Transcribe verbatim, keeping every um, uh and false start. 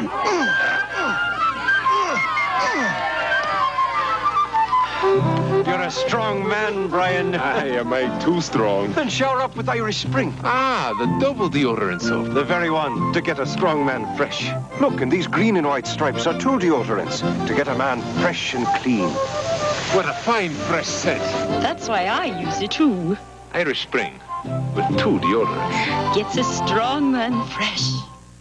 You're a strong man, Brian. Aye, am I too strong? Then shower up with Irish Spring. Ah, the double deodorant soap. The very one to get a strong man fresh. Look, and these green and white stripes are two deodorants to get a man fresh and clean. What a fine, fresh scent. That's why I use it too. Irish Spring with two deodorants. Gets a strong man fresh.